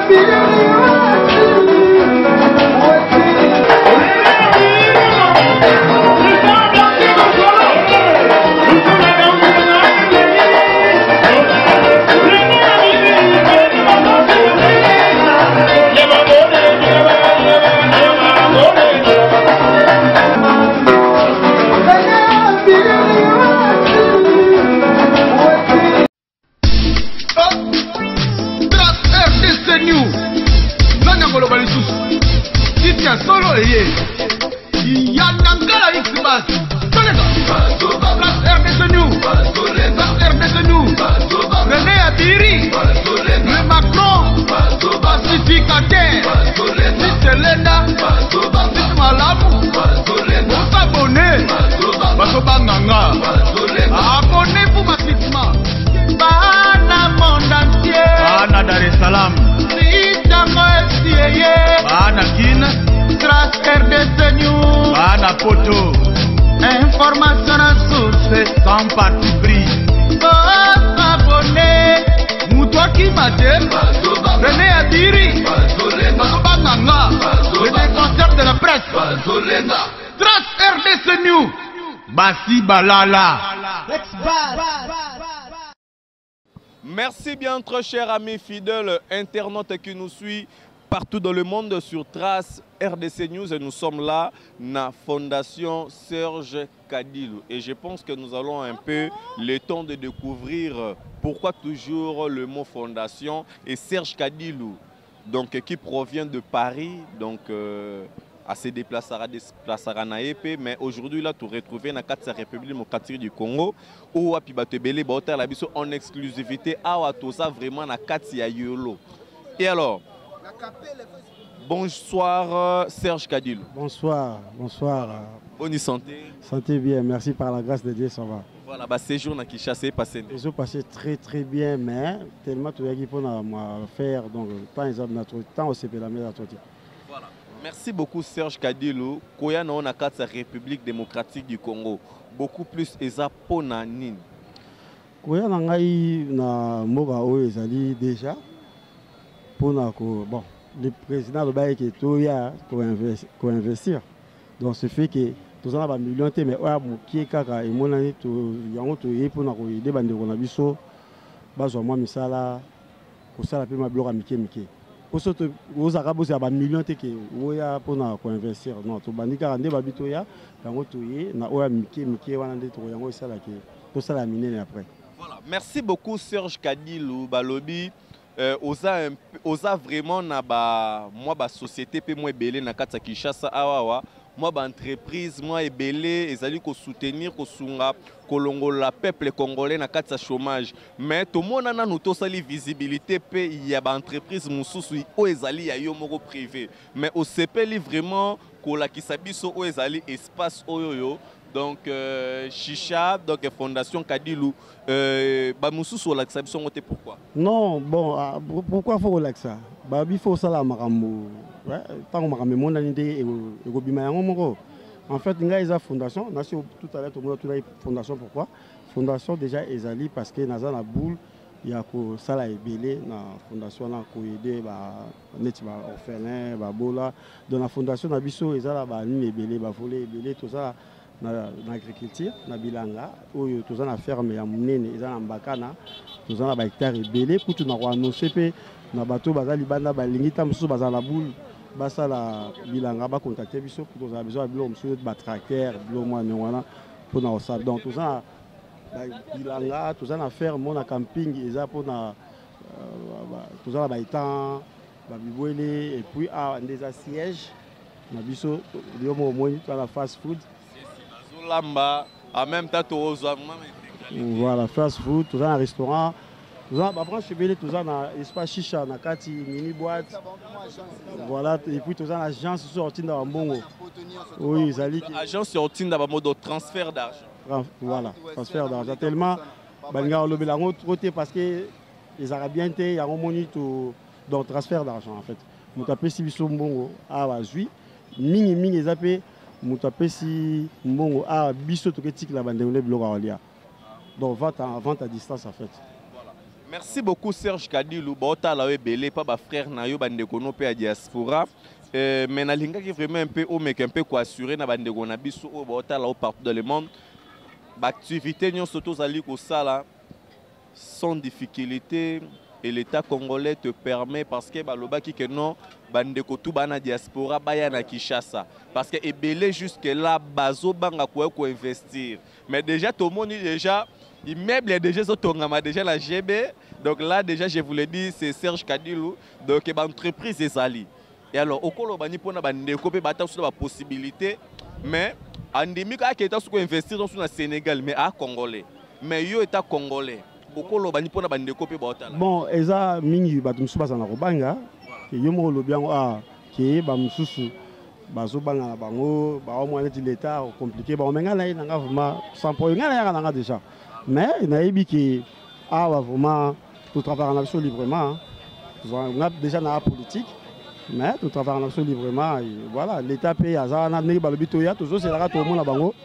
Abonnez-vous massivement. Bana monde entier. Bana Dar es Salaam. Bana Guinée. Trace RDC News. Bana Poto. Information à source. Sans parti pris. Abonnez. Moutoua qui m'attend. René Adiri. Banganga. Le défenseur de la presse. Trace RDC News. Bassi Balala. Merci bien, très chers amis fidèles internautes qui nous suivent partout dans le monde sur Trace RDC News. Et nous sommes là, na Fondation Serge Kadilou. Et je pense que nous allons un peu le temps de découvrir pourquoi toujours le mot fondation et Serge Kadilou, donc qui provient de Paris, donc à se déplacer à Naépé, mais aujourd'hui là tu retrouves dans la République démocratique du Congo où Apibatebele Baoter la biso en exclusivité à Watosa vraiment na Katia Yolo. Et alors bonsoir Serge Kadilou. Bonsoir, bonsoir. Bonne santé. Santé bien, merci par la grâce de Dieu, ça va. Voilà, bah séjour na Kinshasa est passé. Ils ont passé très bien, mais tellement tout le monde a faire donc tant ils ont notre temps aussi pour la meilleure sortie. Voilà. Merci beaucoup Serge Kadilou. Koya na la République démocratique du Congo. Beaucoup plus eza pona nini. Koya na ngai na moga o ezali déjà pona ko bon le président de Baye qui toya ko investir. Donc ce fait que tous en a millions de mais oya mukie kaka et monani to yango to ye pona ko ide bande ko na biso bazwa mwa misala ko sala pe ma bloc mike. Aux Arabes, il y a des millions de gens pour investir. Non, tout le monde a des babitoya, voilà. Merci beaucoup Serge Kadilou Balobi. Osa vraiment na ba moi ba société pe moi belé na kata Kinshasa awawa. Moi ba entreprise moi ebelé ezali ko soutenir ko sunga kolongola peuple congolais na kata chômage mais tout monde na nous tosali visibilité pe ya ba entreprise mususu o ezali ya yo moko privé mais au sepeli vraiment ko la kisabiso o ezali espace oyoyo donc Chicha donc Fondation Kadilou ba mususu la kisabiso ngote pourquoi non bon pourquoi faut relaxer ba bi faut sala makambo. Ouais, tant que je me dis en fait, il y a une fondation. Tout à l'heure, une fondation. Pourquoi? Fondation déjà Ezali parce que dans la boule, il y a que ça là est belé dans la fondation là pour aider les orphelins, dans la fondation na biso ezala ba ni belé, ba voler belé tout ça dans l'agriculture, na bilanga, ou tout ça na ferme ya munene, ezala mbakana, tout ça na ba hectare belé pour tout na ko annoncer na bateau bazali banda ba lingita musu bazala boule. Basa la bilanga ba contacter biso pour nous a besoin de l'homme ba tracteur l'homme wana pour na ça donc tout ça bilanga tout ça na faire mon camping eza pour na tout ça ba étant ba biboele et puis à des sièges na biso l'homme au moins dans la fast food zolamba en même temps to voilà fast food tout ça un restaurant. Tout ça, tout ça dans l'espace chicha, dans kati mini boîte, voilà et puis tout ça l'agence sortie dans le bongo. Oui, l'agence sortie dans le mode de transfert d'argent. Voilà, transfert d'argent tellement, banga le belango côté parce que les Arabiens il y a un monito dans transfert d'argent en fait. Nous tapons si biso bongo à Wazui, mini zappé, nous tapons si bongo à biso to critique la bande le bloc à Olia. Donc vente à distance en fait. Merci beaucoup Serge Kadilou. Bota la belé pas ba frère na yo bande kono pe a diaspora. Mais na linga qui vraiment un peu un peu quoi assurer na bande kona biso o bota la partout dans le monde. Ba activité nyon soto zali ko sala sans difficulté et l'État congolais te permet parce que baloba ki que non bande ko tout bana diaspora baya na Kinshasa parce que ebelé jusque là bazo banga ko investir. Mais déjà tout le monde déjà immeuble est déjà Zotongama, déjà la GB. Donc là, déjà, je vous l'ai dit, c'est Serge Kadilou. Donc, l'entreprise est Ali. Et alors, au Kolo, on a une possibilité. Mais, en demi, il y a investir dans le Sénégal, mais à Congolais. Mais il y a Congolais. Au Kolo, on a une bon, et ça, mingi, batum suba sana robanga. Que yomo lo bien qui ba mususu bazo banga bango, ba au moins l'État compliqué. Ba on menga na nga vraiment sans point nga na déjà. Mais il y a des qui vraiment tout travail en action librement. On a déjà dans la politique, mais tout travail en action librement. Voilà, l'État paye à ça. On a des balbitoya, toujours c'est là tout le monde à Bango.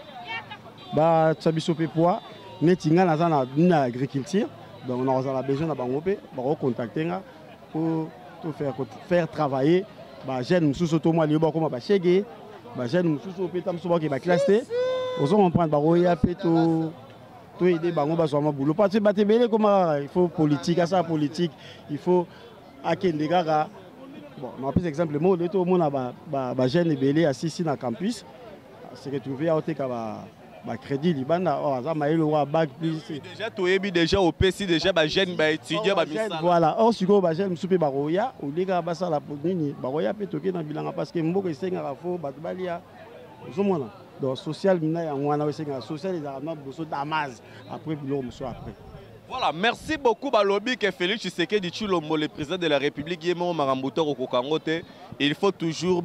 Bah, ça bisope poids. Netinga dans l'agriculture, donc on a besoin de Bango pe, bah contacter pour faire travailler. Bah, jeunes sous automo libre comme bah chege, bah jeunes sous pétam souvent qui va classer. Aux on prend baroya pe tout. Tout aider bango basoma boulot parce que batebele comment il faut politique à ça politique il faut akende gaga bon on prend exemple le mot de tout le monde ba jeune belé assis ici dans campus c'est retrouvé à oteka ba crédit libanda oh ça maïlo wa bac plus déjà to ebi déjà au PC déjà ba jeune ba étudiant ba misala voilà or siko ba jeune musupe ba roya ou leka ba sala pour nini ba roya pe toke na bilanga parce que mboko esenga rafo batbalia ozomona. Donc, social, social, Damas. Après, après. Voilà, merci beaucoup, Balobi, que Félix Tshisekedi Tshilombo, le président de la République, il faut toujours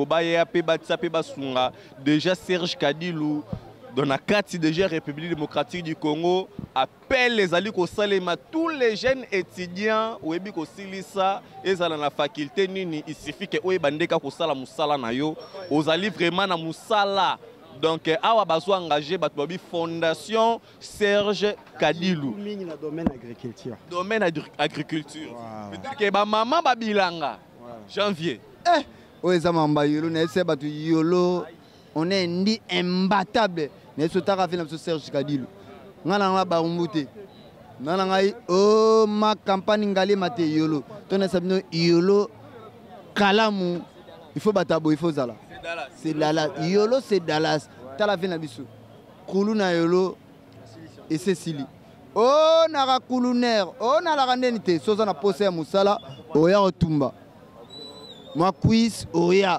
déjà Serge Kadilou, dans la carte déjà République démocratique du Congo, appelle les alliés au Salema, tous les jeunes étudiants, ou ebiko silisa, et dans la faculté, il suffit que vous bandeka ko sala musala na yo, aux alliés vraiment na musala. Donc, awa bazo engagé batbabi Fondation Serge Kadilou. Domaine agriculture. Domaine agriculture. Peut-être que ba maman babilanga. Janvier. Oui, ça m'a yolo, n'est-ce pas yolo. On est ni imbattable. N'est-ce pas Serge Kadilou. Ngana ba umbuté. Ngana ngai oh ma campagne ngali mate yolo. Tone sabino yolo kalamu. Il faut batabo, il faut zala. C'est Dallas. Yolo, c'est Dallas. T'as la vie na biso. Kuluna yolo et Cécilie. Oh, nara kuluner. Oh, nara randennité. Sosa na posé à Moussala. Oya otumba. Moi, quiz, oya.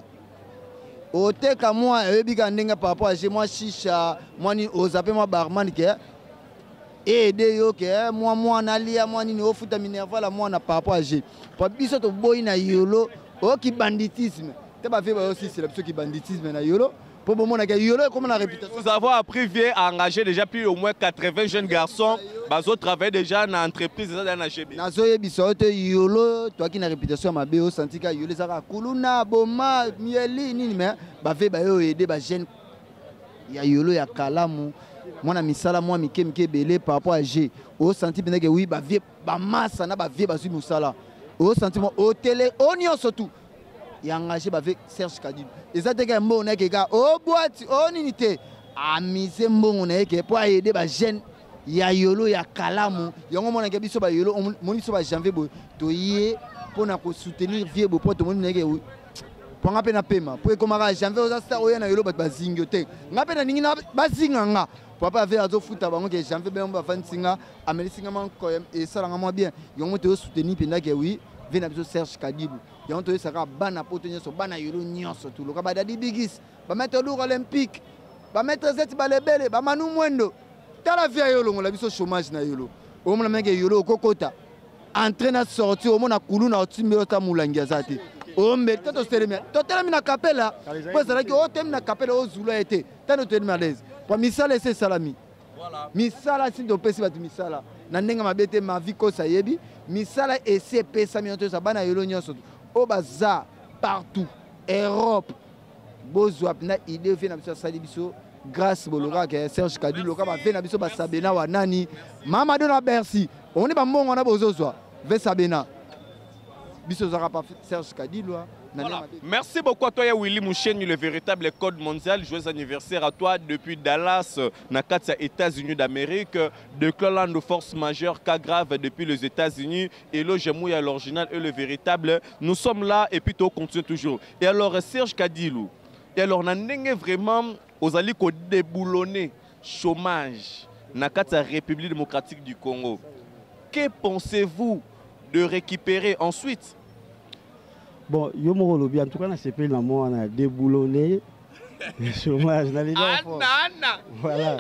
Ote ka moi, ebika ndenga par rapport à chez moi, chicha. Moi, ni ozape moi barman ke. Et de yo ke. Moi, nalia, moi, ni ofuta minerva la moi, na par rapport à chez. Pour biso to boy na yolo. Oh, qui banditisme. Aussi, c'est la qui banditisme na yolo. Pour le moment, yolo comme la réputation. Nous avons appris à engager déjà plus au moins 80 jeunes garçons. Ils travaillent déjà dans l'entreprise dans la GB. Nazoye bisote yolo, toi qui na réputation ma béo senti ka yolo ça kuluna boma mieli nini mais ba fait ba yo aider ba jeune ya yolo ya kalamu. Moi na misala moi mike belé par rapport à G. Au senti bien que oui ba vie ba massa na ba vie ba su musala. Au sentiment au télé oignon surtout. Il a engagé avec Serge Kadilou. Et ça, c'est un bon gars. Oh, boîte, oh, n'unité. Amusez mon gars pour aider les jeunes. Il y a Yolo, il y a Kalamu. Il y a un moment qui a Yolo, mon iso va janvier. To y pour soutenir vieux beau pour tout le monde. Pour un peu de paiement. Pour commencer janvier, on a ça, on a Yolo, bah zingote. On a peu de n'ingina, bah zinganga. Pour pas faire azo foot avant que janvier, ben on va faire singa. Américain quand même et ça l'engagement bien. Il y a un moment soutenir pendant que oui. Vient avec Serge Kadilou. Il y a un peu de bana potonyo so bana yolo nyonso tout. Le kabada di bigis. Ba mettre l'our olympique. Ba mettre zeti balebele. Ba manu mwendo. Tala via yolo on la biso chômage na yolo. O mona menge yolo kokota. Entraîne sorti o mona kulu na otimbe ota mulangia zati. O mbe tato stelemia. To telemi na kapela. Parce que o tem na kapela o zulu été. Tano telemi à l'aise. Pour misala c'est salami. Voilà. Misala si do pesi batu misala. Na ndenga mabete ma vie ko sayebi. Misala et CP Samionto Sabana yolo nyonso. Au bazar partout Europe. Bozwa na idée fait na biso sali biso grâce boloka que Serge Kadilou ka ba fait na biso ba sabena wa nani. Mamadou na Bercy. On est pas bon, on a besoin. Vesabena. Bisozara pas Serge Kadilou. Voilà. Merci beaucoup à toi, Willy Moucheni, le véritable code mondial. Joyeux anniversaire à toi depuis Dallas, Nakatia, États-Unis d'Amérique, de Cleveland de force majeure, cas grave depuis les États-Unis. Et là, Jemouya, l'original et le véritable. Nous sommes là et puis tu continues toujours. Et alors, Serge Kadilou, et alors, on a vraiment aux alliés qui déboulonné chômage, Nakatia, République démocratique du Congo. Que pensez-vous de récupérer ensuite? Bon, yo mo lobby en tout cas na CP na mo on a déboulonné le chômage na les gens. Voilà.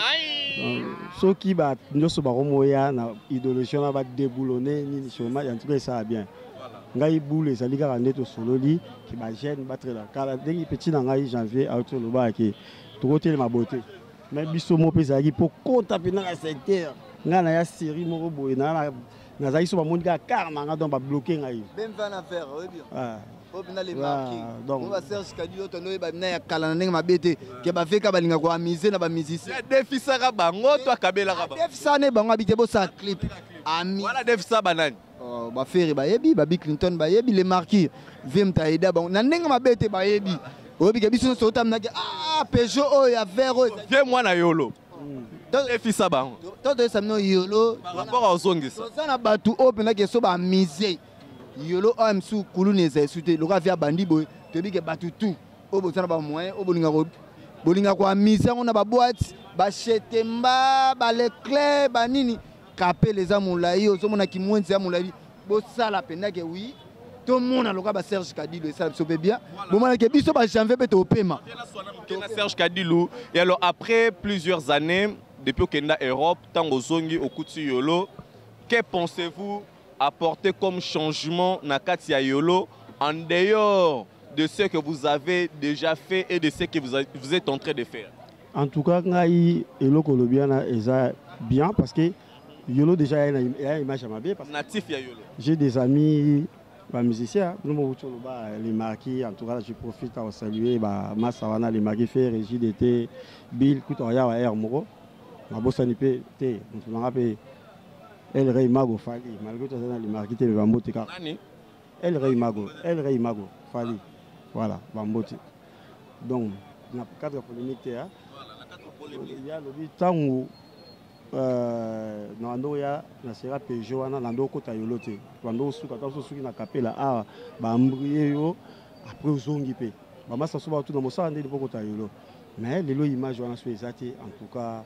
Ceux qui ba nyoso ba romoya na idéologie na ba déboulonné ni chômage en tout cas ça va bien. Ngai boule ça lika rande to sololi qui ba jeune ba très là. Car dès petit na ngai janvier à autour loba ki to côté ma beauté. Mais biso mo pesa ki pour compte pe na secteur. Nga na ya série mo boy na nazali so ba monde ka car na donc ba bloquer ngai. Ben va na faire, oui bien. Ah. Les marqués. On va Serge Kadilou to no ba na ya kala na mabete ke ba feka balinga ko amiser na ba musicien. Defisa ka bango to akabela ka bango. Defisa ne bango habité bo sa clip. Ami. Voilà defisa banani. Oh ba faire ba yebi ba Bill Clinton ba yebi les marqués. Vim taida bango na ndenga mabete ba yebi. Obi ke biso so tam na Peugeot o ya vert. Viens moi na yolo. Defisa bango. Toto samno yolo. Par rapport aux ongis. Ça na batu o pena ke so ba miser. Yolo amsu kuluneze sute loka via bandi boy te bi ke batu tout obo sana ba moyen obo bolinga kwa mise on a ba boîte ba chetemba ba leclerc ba nini kapé les amulai ozo mona ki mwenzi amulai bo sala pena ke oui tout le monde loka ba Serge Kadilou ça se fait bien bo mona ke biso ba janvier pe to pema Serge Kadilou. Et alors après plusieurs années depuis Kenda Europe tango zongi okuti yolo, que pensez-vous apporter comme changement na Katia Yolo en dehors de ce que vous avez déjà fait et de ce que vous êtes en train de faire? En tout cas, ngai elo kolobiana eza bien parce que Yolo déjà a une image à ma vie. Natif ya Yolo. J'ai des amis musiciens, nous les marquis. En tout cas, je profite à saluer Massawana les marquis fait Régie d'été Bill Kutoria wa Air Moro. Ma bossa ni pe te, on rappelle. El Rey Mago Fali, malgré tout ça, les marquis de Bambote. El Rey Mago Fali, voilà, Bambote. Donc, il y a 4 polémiques. Il y a le temps où il y a la Peugeot, Nando Kota Yolote. Quand on a capé la Bambriyo, après aux Zongipe. Maman s'en souvient tout dans mon sang, on est de Kota Yolo. Mais les images, en tout cas.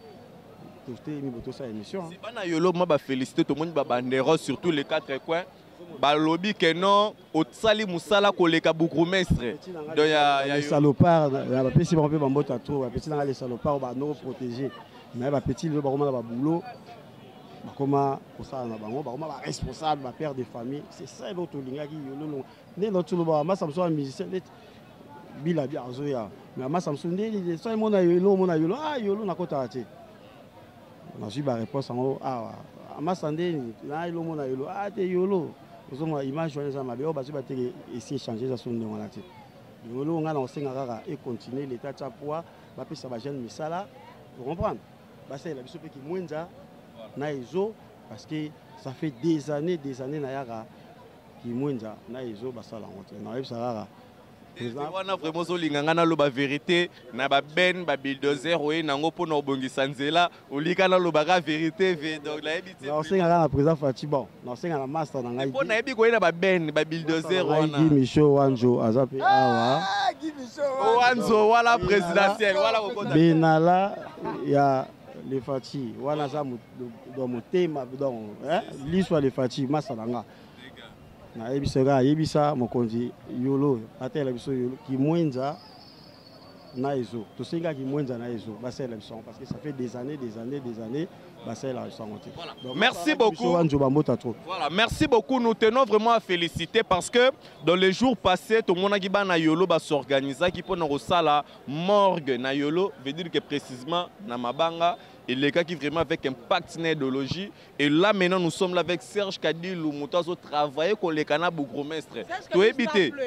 Si bana yolo ma ba féliciter tout le monde ba bandero sur tous les 4 coins ba lobby que non au sali musala koleka bourgmestre donc ya les salopards ba petit ba ba mbota trop ba petit na les salopards ba no protéger mais ba petit le ba koma ba boulot ba koma ko ça na bango ba koma ba responsable ba père de famille c'est ça l'autre linga qui yolo né l'autre le ba ma samso musicien bila bien azoya mais ma samso né ça mon yolo ah yolo na kota ati. Je vais réponse en haut. Ah, Amassandé, là, il y a yolo. Ah, t'es yolo. Vous avez image joyeuse à ma bio, parce que tu essayer de changer son nom. Yolo, on a lancé un rara et continuer l'état de sa poids. Ça va gêner, mais ça là, vous comprenez? C'est la biso qui moindra, naïzo, parce que ça fait des années, naïra qui moindra, naïzo, bah ça la honte. Naïf ça rara. On a vraiment solingana lo ba vérité na ba ben ba bulldozer oye nango po no bongi sanzela olikana lo ba vérité donc la ebité non c'est ngana président Fati bon non c'est ngana master na ngai po na ebi ko na ba ben ba bulldozer wana Guy Michaud Wanjo azape awa Guy Michaud Wanjo wala présidentiel wala ko benala ya le Fati wana za do motema donc l'histoire le Fati masalanga na ebisera yebisa mokonzi yolo atela biso yolo ki mwenza na ezo to senga ki mwenza na ezo ba sela biso parce que ça fait des années ba sela biso monter. Merci beaucoup. Voilà, merci beaucoup. Nous tenons vraiment à féliciter parce que dans les jours passés tout le monde qui ba na yolo ba s'organiser qui pona ko sala morgue na yolo veut dire que précisément na mabanga et les gars qui vraiment avec impact idéologie. Et là maintenant nous sommes là avec Serge Kadilou, Moutazo travailler pour les canaux bourgmestre. Tu es habité.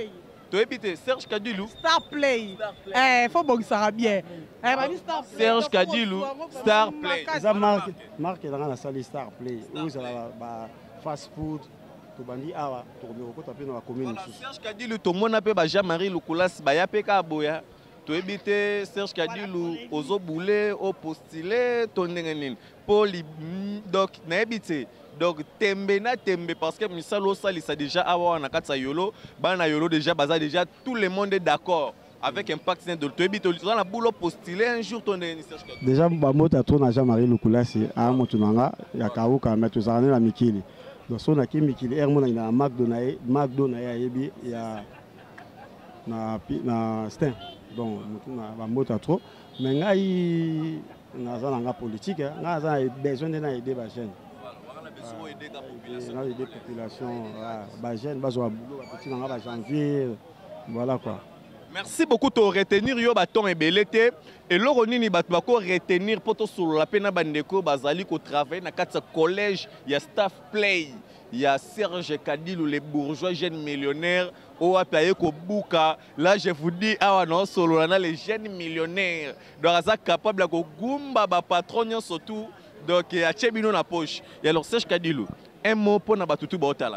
Tu habites Serge Kadilou. Star Play. Il faut que ça va bien. Serge Kadilou, Star Play. Ça marque dans la salle Star Play. Où ça va fast food. Tu bandi awa, tu reviens dans la commune. Serge Kadilou, tout le monde a fait Jean-Marie Lukulas, Baya Peka Boya. Tu habites Serge Kadilou, Ozo Boulé, au postulé, ton nengenin. Poli, donc, n'habite. Donc, tembe parce que Misalo Sali, ça déjà avoir un akatsa yolo, bana yolo déjà, baza déjà, tout le monde est d'accord avec Impact Saint de tu habites dans la boulot postulé un jour ton nengenin Serge Kadilou. Déjà, Bamota tourne à Jean-Marie Lukulas, à Motunanga, il y a Kaouka, mais tu as la Mikili. Donc, si on a Mikili, il y a un McDonald's, il y a na Stein. Donc, Bamota trop. Mais il y a une politique, il y a besoin d'aider les jeunes. Aider la population, les jeunes, les janvier, voilà quoi. Merci beaucoup de retenir yo baton et belete et l'oronini batbako retenir poto sur la pena bandeko bazali ko travailler na katsa collège il y a Staff Play il y a Serge Kadilou les bourgeois jeunes millionnaires au apaye ko buka là je vous dis awa non solo na les jeunes millionnaires donc ça capable ko gumba ba patron surtout donc a chebino na poche et alors Serge Kadilou un mot pour na batutu ba otala.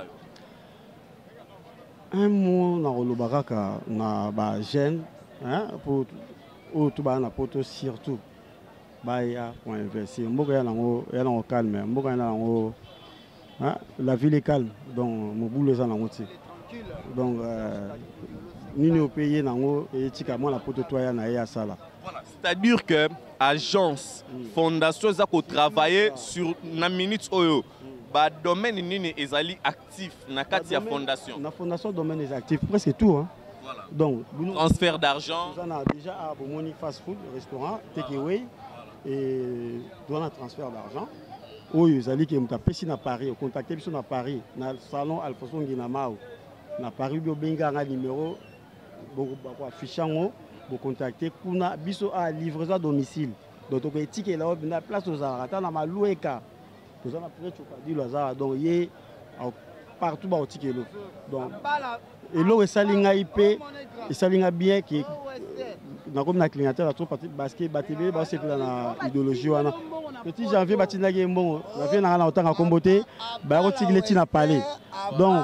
Un mot na Rolobaraka na ba jeune pour tout ba na poto surtout ba ya pour investir mboka ya nango calme mboka ya nango la ville est calme donc mon boulot ça nango ti donc nini au pays nango et tika moi la poto toya na ya sala. Voilà, c'est-à-dire que agence fondation za ko travailler sur na minute oyo. Le domaine nini ezali actif na kati ya fondation. La fondation domaine est actif presque tout hein. Voilà. Donc transfert d'argent. Nous avons déjà à Bomoni fast food restaurant takeaway et nous avons un transfert d'argent. Oui, ezali qui mta pesi na Paris, contacter biso na Paris na salon Alfonso Nginamao. Na Paris bio benga nga numéro beaucoup affichango pour contacter kuna biso à livraison à domicile. Donc on peut ticket là na place aux arata na maloueka. Nous avons appris Chokadi Lazare, donc il est partout au ticket. Donc, et l'eau est salinga IP, et salinga bien qui dans comme la clientèle a trop parce que BTB c'est la idéologie wana. Petit janvier batina bon, la vie na autant à comboter, ba rotigletti na parler. Donc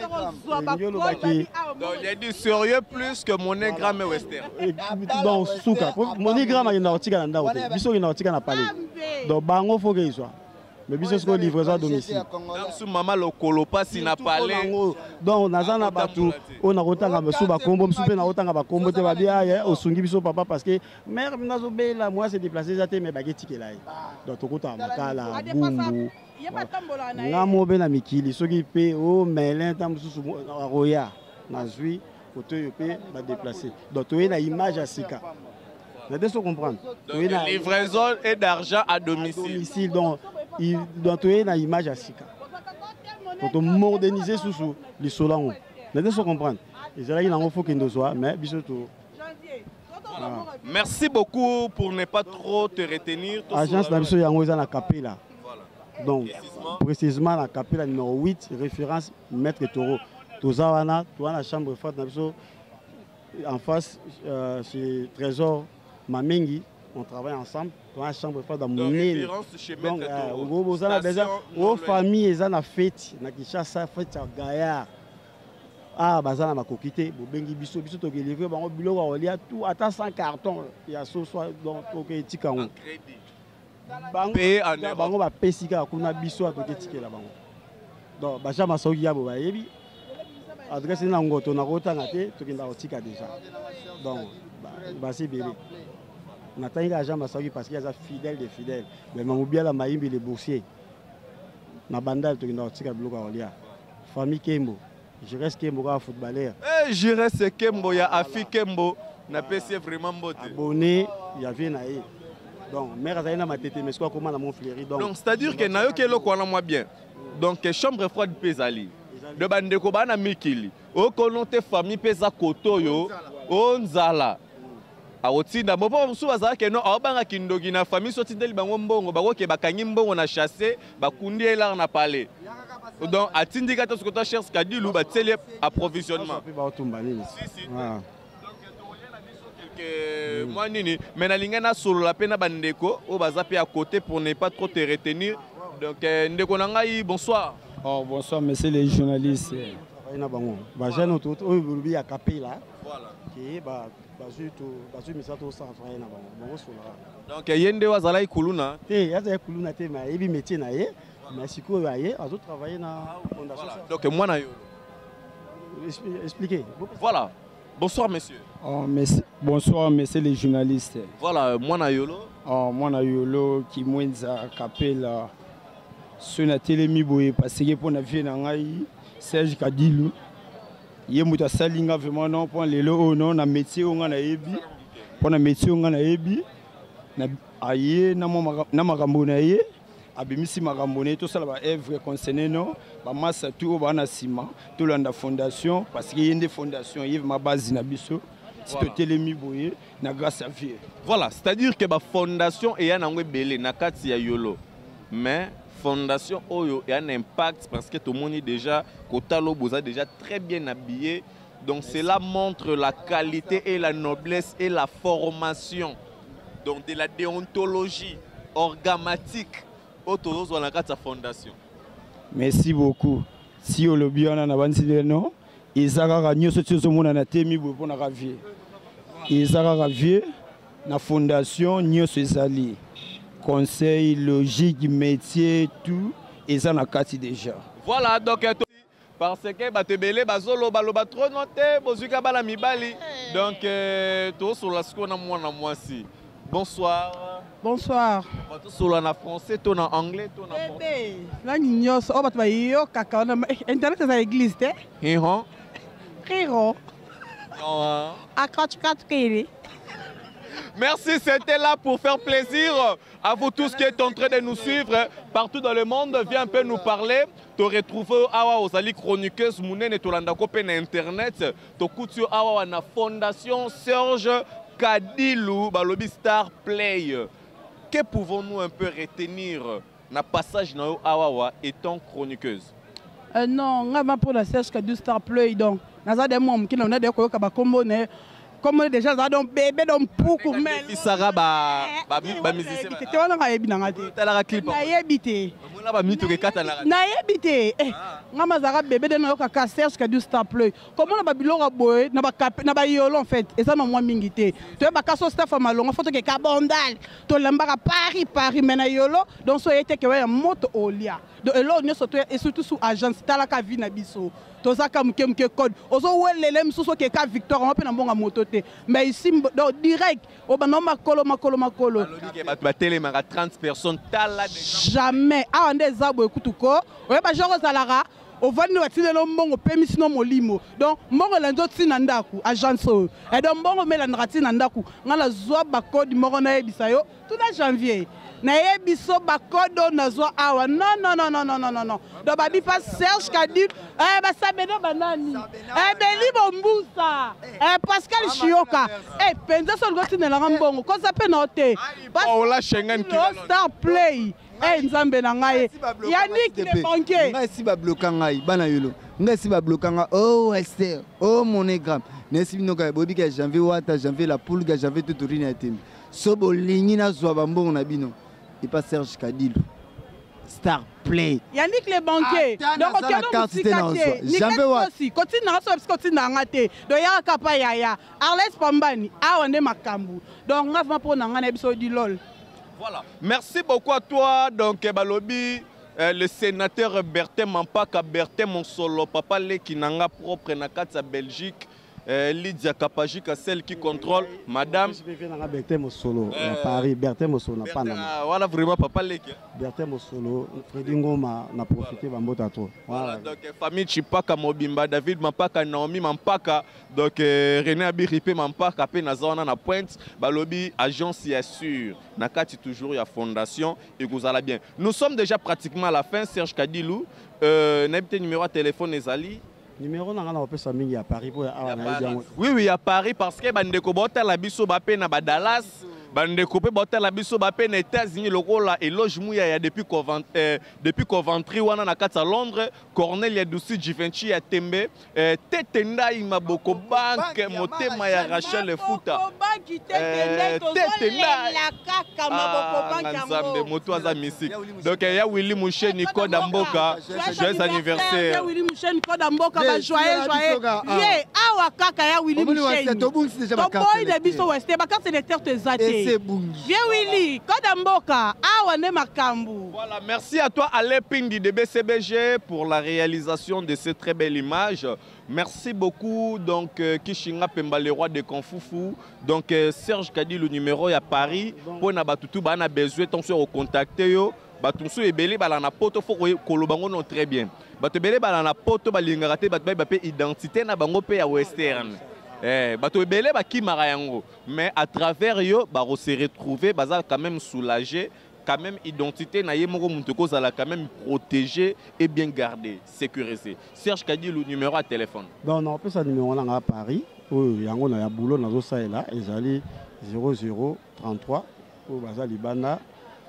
il y a du sérieux plus que MoneyGram et Western. Donc souka, MoneyGram il na rotiga na ndao te. Biso il na rotiga na parler. Donc bango faut que il soit. Mais bisous ko livraison à domicile. Sous maman le colopa si na parlé. Donc nazana batu on a rotanga mesu ba kombo mesu pe na rotanga ba kombo te ba bia au sungi biso papa parce que mère nazo be là moi c'est déplacé zaté mais bageti ke là. Donc tokota makala bumbu. Ngamo be na mikili soki pe o melin tam susu roya na zui côté pe ba déplacer. Donc tu na image à sika. Vous devez comprendre. Livraison et d'argent à domicile. Donc il doit trouver une image à Sika. Pour moderniser sous les solans. Vous devez comprendre. Et c'est là qu'il faut qu'il nous soit, mais bientôt. Merci beaucoup pour ne pas trop te retenir. Agence d'Abisso Yangoza la Capella. Donc, précisément la Capella numéro 8, référence Maître Toro. Tozawana, toi la chambre forte d'Abisso. En face, c'est Trésor Mamengi. On travaille ensemble dans la chambre forte dans mon île. Donc, aux familles, ils ont fête. Ils ont fête à Gaïa. Ah, bazana ma kokité, bengi biso biso to livré bango biloko olia tout attend 100 cartons. Il y a ce soir donc OK tikango. Bango ba pesika kuna biso atoke tikela bango. Donc ba chama soki yabo ba yebi. Adresse na ngoto na kotanga te tokinda otika déjà. Donc ba c'est bébé. Nathalie agent Massaoui parce qu'il y a fidèle des fidèles. Mais Mamoubia la Maïmbi les boursiers. Na bandal to na tika bloka olia. Famille Kembo. Je reste Kembo ka footballeur. Je reste Kembo ya Afi Kembo na PC vraiment mbote. Abonné, il y avait naé. Donc mère Zaina ma tête mais quoi comment na mon fléri donc. Donc c'est-à-dire que na yo ke lo kwana moi bien. Donc chambre froide Pesali. De bandeko bana mikili. O konote famille pesa koto yo. Onzala. aotinda mopo mosu bazala ke non abanga kindoki na famille so tindeli bango mbongo bako ke bakangi mbongo na chasser bakundi elar na palais donc atindika to sokota cherche Kadilu ba tele approvisionnement ba otumba nini si donc toyena biso quelque moi nini mais na linga na solo la pena bandeko o baza pe à côté pour ne pas trop te retenir donc ndeko na ngai bonsoir. Oh bonsoir monsieur les journalistes. Na bango ba jeune auto o bulubi ya kapela voilà qui ba bazu misato sa travailler na bango sola donc yende wazala ikuluna te yaza ikuluna te mais ebi métier na ye mais siko ya ye azo travailler na fondation donc moi na yo expliquez voilà bonsoir monsieur. Oh merci bonsoir monsieur les journalistes. Voilà moi na yolo oh moi na yolo qui mwenza kapela sur na telemi boye parce que pour na vie na ngai Serge Kadilu ye muta salinga vraiment non pour lelo non na métier on na yebi pour na métier on na yebi na aye na makambo na ye abimisi makambo ne to sala ba œuvre concerné non ba massa tout ba na ciment to landa fondation parce que yende fondation yeve ma base na biso to telemi boye na grâce à vie. Voilà, c'est-à-dire que ba fondation et ya nangwe belé na kati ya yolo mais fondation Oyo a un impact parce que tout le monde est déjà Kotalo Boza déjà très bien habillé. Donc cela montre la qualité et la noblesse et la formation donc de la déontologie orgamatique autour de la fondation. Merci beaucoup. Si on le bien en avance non, ils ont gagné ce que monde a temi pour na ravier. Ils ont ravier na fondation Nyo Sezali. Conseil, logique, métier, tout, et ça n'a qu'à déjà. Voilà, donc parce que Batebele, Bazolo, Baloba trop noté, Bozuka Bala Mibali. Donc, tout sur la score, moi si. Bonsoir. Bonsoir. Tout sur la français, tout en anglais, tout en français. Là, nous sommes caca. Internet, c'est l'église, hein? Hiron. Hiron. Non. À 4 kg. Merci, c'était là pour faire plaisir à vous tous qui êtes en train de nous suivre partout dans le monde. Viens un peu nous parler. Tu retrouves Awa Ozali chroniqueuse Mounen et Tolanda Kopen Internet. Tu couture Awa na Fondation Serge Kadilu Balobi Star Play. Que pouvons-nous un peu retenir na passage na Awa étant chroniqueuse? Non, on va pour la Serge Kadilu Star Play donc. Naza des mômes qui n'ont pas de quoi comme comme déjà ça donc bébé donc pour mais Isara ba musicien tu vois na yebi na ngate tala clip na yebite mona ba mitu ke kata na yebite ngama zara bébé de na ka Serge Kadilu Star Play comment na ba biloko boy na ba yolo en fait et ça na moi mingité tu ba kaso staff malonga photo ke kabondal to lambaka Paris mais na yolo donc so yete ke wa moto olia donc elo ne surtout et surtout sous agence tala ka vie na biso tozaka muke code ozo welele msuso ke ka Victor on pe na mbonga moto te mais ici direct au banon makolo ba télé mara 30 personnes tala jamais a ande zabo ekutuko oye ba joro zalara o vandi watile no mbongo pemisi no molimo donc mbongo la nzoti na ndaku agence et donc mbongo mela ndati na ndaku ngala zwa ba code moko na yebisa yo tout na janvier na yebiso ba code na zwa awa non do ba bi pas Serge Kadilu ba sabedo banani beli bombusa Pascal Chioka penza so ngoti na la mbongo ko sa pe na hote ba la Schengen ki Star Play nzambe na ngai Yannick le banquier ngai si ba bloquer ngai bana yolo ngai si ba bloquer ngai oh Esther oh monogramme nesi bino ka bobi ka janvier wata janvier la poule ga janvier tout rina tem so bo lingi na zwa ba mbongo na bino et pas Serge Kadilu Star Play Yannick le banquier donc jamais aussi continue na so continue na ngate do ya kapa ya Arles Pambani awande makambu donc ngava pour na ngana biso di lol. Voilà. Merci beaucoup à toi. Donc, Balobi, le sénateur Bertin Mampaka, Bertin Monsolo, papa qui n'a propre na kata Belgique, Lydia Kapajika, celle qui contrôle, madame. Je viens dans Bertin Monsolo, à Paris, Bertin Monsolo, n'a pas voilà vraiment papa Leki. Bertin Monsolo, Freddy Ngoma n'a profité de toi. Voilà, donc famille Chipaka Mobimba, David Mampaka, Naomi Mampaka, donc René Abiripe Mampaka, Penazona na Pointe, Balobi, agence y assure. Nakati toujours, il y a fondation et vous allez bien. Nous sommes déjà pratiquement à la fin, Serge Kadilu, n'habitez numéro de téléphone Ezali. Numéro na ngana opesa mingi à Paris pour awa na yango. Oui oui à Paris parce que bandeko bota la biso ba pe na ba Dallas. Bandeko pe bota la biso ba pe na États-Unis lokola éloge muya ya depuis Coventry wana na kata Londres Cornelia Dusi Givenchy ya Tembe Tetenda Imaboko Bank motema ya Rachel Futa Tetenda Nzambe moto aza musique donc ya Willy Mouché Nico Damboka joyeux anniversaire ya Willy Mouché Nico Damboka ba joyeux ye awa kaka ya Willy Mouché to boy de biso weste ba carte électeur te zate bien Willy Kodamboka awa ne makambu. Voilà, merci à toi Alain Pindi de BCBG pour la réalisation de cette très belle image. Merci beaucoup donc Kishinga Pemba le roi de Konfufu. Donc Serge Kadi le numéro à Paris pour na batutu ba na besoin ton sur contacter yo. Batunsu ebele bala na poto fo kolobango non très bien. Batu ebele bala na poto balingaka te batu ba pe identité na bango pe ya western. Bato ebele baki marayango mais à travers yo ba se retrouver baza quand même soulagé quand même identité na yemoko muntu ko zala quand même protégé et bien gardé sécurisé. Serge Kadi le numéro à téléphone. Donc on peut ça numéro là à Paris où yango na ya boulot na zo ça là ezali 0033 ou baza libana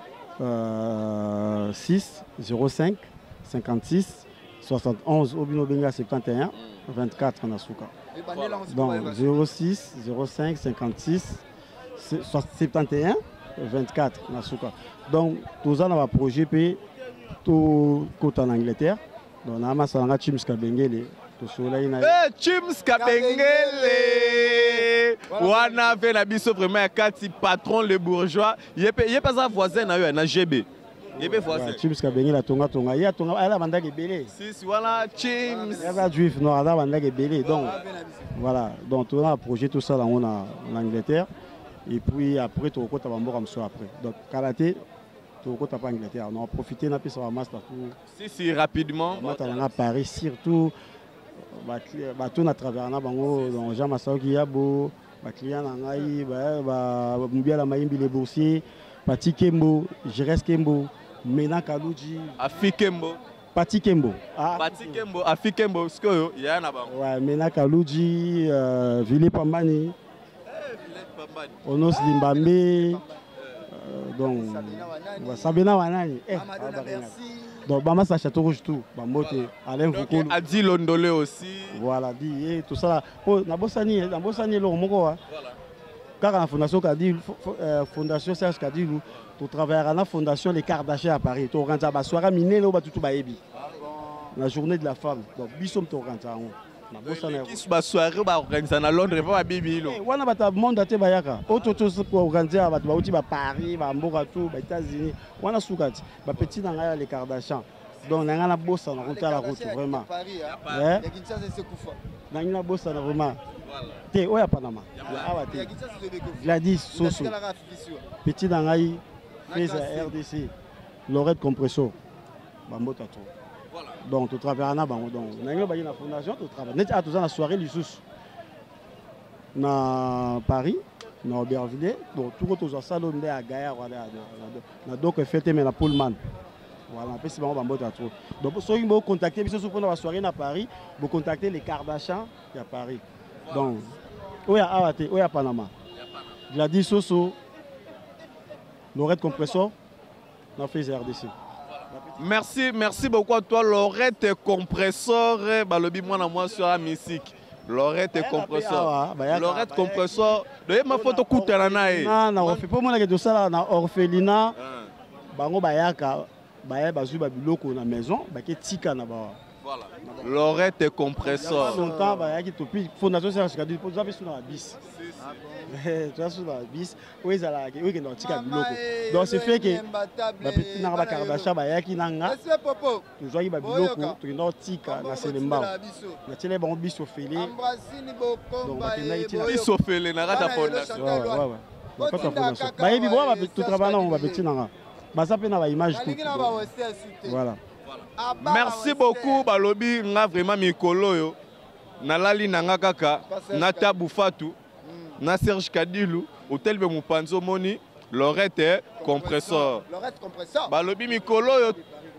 6 05 56 71 Obino Benga 51 24 na suka. Donc 06 05 56 71 24 Nasuka. Donc tout ça dans projet P tout côté en Angleterre. Donc on a massanga Chims Kabengele tout cela ina. Chims Kabengele. Wana fait la biso vraiment kati patron le bourgeois. Yé pas un voisin na GB. Chims Kabengele la tonga ya tonga ala banda ke belé. Si voilà Chims. Ya va juif non ala banda ke belé. Donc voilà, donc on a projet tout ça là on a en Angleterre et puis après tout côté bambo comme ça après. Donc karaté tout côté pas Angleterre, on a profité na piste sur masse partout. Si rapidement. On a Paris surtout tout à travers na bango donc Jean Massaoki yabo, ba client na ngai ba mubia la mayimbi les boursiers, Pati Kembo, Jerez Kembo, Mena Kaluji, Afi Kembo. Pati Kembo. Pati Kembo, Afi Kembo, ce que il y a là-bas. Ouais, Mena Kaluji, Vili Pambani. Onos Limbambe. Donc Sabina Wanani. Donc Bama sa Château Rouge tout, Bambote, Alain Foucault. Adi Londolé aussi. Voilà, dit tout ça. Oh, na Bossani le moko. Voilà. Car la fondation Kadi, fondation Serge Kadi, tu travailles à la fondation Les Kardashians à Paris. Tu organises la soirée minée là tout baébi. La journée de la femme. Donc bisom tu organises ça. Na Bossani. Qui la soirée ba organiser à Londres pas à Bibi lo. Wana bata monde ate bayaka. Auto pour organiser à bauti ba Paris, ba Mboka tout, ba États-Unis. Wana soukati. Ba petit na ngaya Les Kardashians. Donc na ngana bossa na route à la route vraiment. Ya Kinshasa c'est Kufa. Na ngina bossa na vraiment. Te oya Panama. Ya awa te. Gladys Soso. Petit na ngai fais à RDC. Lorette Compresso. Bambota trop. Donc tu travailles na bango donc na ngina ba na fondation tu travailles. Net à tout ça na soirée Lusus. Na Paris, na Aubervilliers, donc tout autres aux salons de à Gaïa na donc fêté mais na Pullman. Voilà, après c'est bon bambota trop. Donc ceux qui vont contacter biso pour la soirée na Paris, vous contacter les Kardashians à Paris. Donc oya awate, oya Panama. Gladys Soso, Lorette Compressor, na fait RDC. Merci beaucoup à toi Lorette Compressor, balobi moi sur la musique. Lorette Compressor. Lorette Compressor. De ma photo coûtera nae. Non, on fait pas moi que ça là na orphelinat. Bango bayaka, baye bazu babiloko na maison, ba ke tika na ba. Voilà. Lorette Compressor. Longtemps bayaki topi fondation Serge Kadi pour ça sur la bis. Tu vois sur la bis, où ils allaient, où ils n'ont tika biloko. Donc c'est fait que ba petit na ba Kardashian bayaki nanga. Tu vois il ba biloko, tu n'ont tika na selemba. Na tele ba bis au félé. Donc ba tena itina bis au félé na rata fondation. Ouais. Quand on fondation. Ba yebi boa ba tout travail na on ba petit nanga. Ba ça pe na ba image tout. Voilà. Merci beaucoup balobi nga vraiment mikolo yo. Nalali nanga kaka na tabu fatu. Na Serge Kadilu, hôtel be Mupanzo Moni, Lorette Compressor. Lorette Compressor. Balobi mikolo yo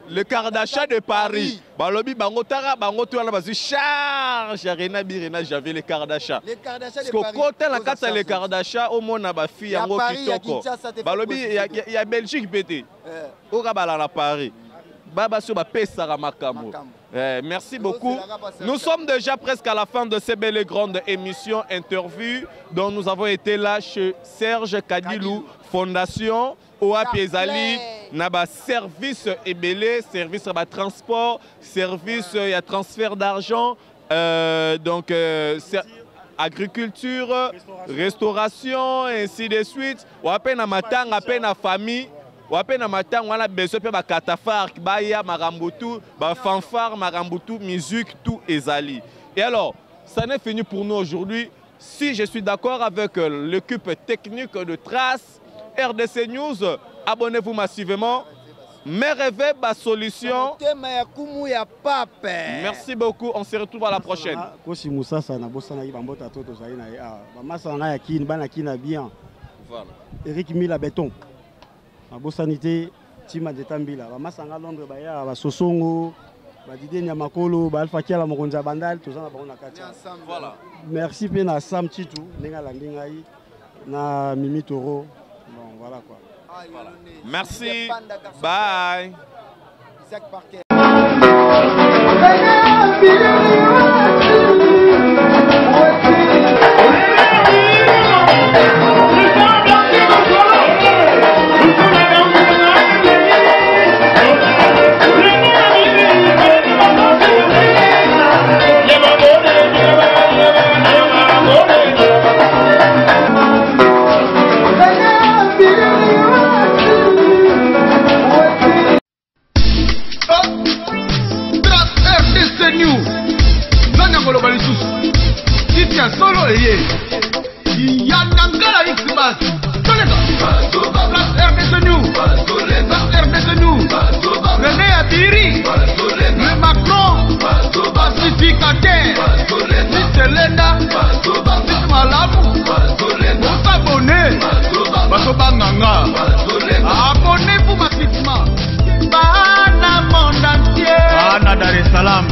Le Kardashian de Paris. Balobi bango tara bango tu ala bazu charge Rena Birena j'avais les Kardashian. Les Kardashian de Parce Paris. que quand la carte les Kardashian au monde na ba fille yango kitoko. Balobi il y a Belgique pété. Au Rabala na Paris. Baba sur ba pesa makambo. Merci beaucoup. Nous sommes déjà presque à la fin de ces belles et grandes émissions interviews dont nous avons été là chez Serge Kadilou Fondation Oa Piezali naba service ebélé, service de transport, service il y a transfert d'argent, donc agriculture, restauration, ainsi de suite. Ou à peine à matin, à peine à famille. Ou à peine à matin, on a besoin de katafar, baya, marambutu, fanfare, marambutu, musique, tout ezali. Et alors, ça n'est fini pour nous aujourd'hui. Si je suis d'accord avec l'équipe technique de Trace RDC News, abonnez-vous massivement. Mais rêvez ma solution. Merci beaucoup. On se retrouve à la prochaine. Voilà. Eric Mila Béton. Sanité, Tima de Tambila. Masanga Londres, Baya, Sosongo, Badide Nyamakolo, Alpha Kiala Moronza Bandal, tout ça. Voilà. Merci Pena Sam Chitu, Nenga Landingaï, na Mimi Toro. Bon, voilà quoi. Voilà. Merci. Bye. Solo eye Yanangala Xbas RDC News René Abiri Le Macron Pacificateur Selena Malamu S'abonner Basobanganga Abonnez-vous massivement Bana monde entier Bana Dar es Salaam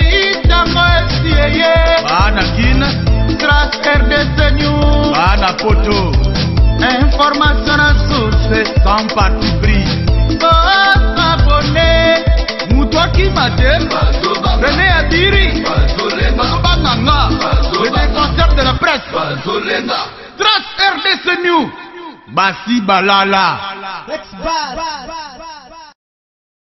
Bana Kin Trace RDC News Bana Poto Information à source sans parti pris S'abonner Moutoki Madel René Adiri Basobanganga Le déconcept de la presse Trace RDC News Basi Balala